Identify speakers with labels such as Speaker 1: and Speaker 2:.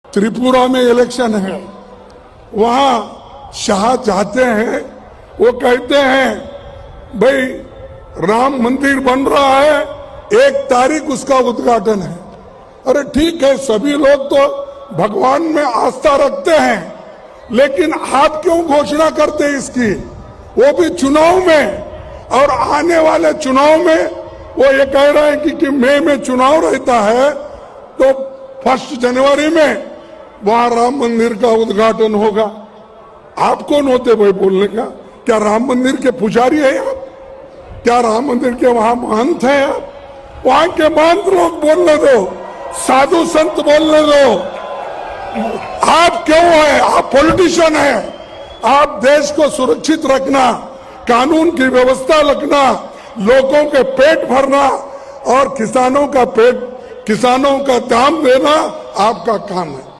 Speaker 1: त्रिपुरा में इलेक्शन है, वहां शाह चाहते हैं, वो कहते हैं भाई राम मंदिर बन रहा है, 1 तारीख उसका उद्घाटन है। अरे ठीक है, सभी लोग तो भगवान में आस्था रखते हैं, लेकिन आप क्यों घोषणा करते हैं इसकी, वो भी चुनाव में। और आने वाले चुनाव में वो ये कह रहे हैं कि मई में चुनाव रहता है, तो 1 जनवरी में वहां राम मंदिर का उद्घाटन होगा। आप कौन होते भाई बोलने का? क्या राम मंदिर के पुजारी है आप? क्या राम मंदिर के वहां महंत हैं आप? वहां के महंत लोग बोलने दो, साधु संत बोलने दो। आप क्यों है? आप पॉलिटिशियन है। आप देश को सुरक्षित रखना, कानून की व्यवस्था रखना, लोगों के पेट भरना और किसानों का दाम देना आपका काम है।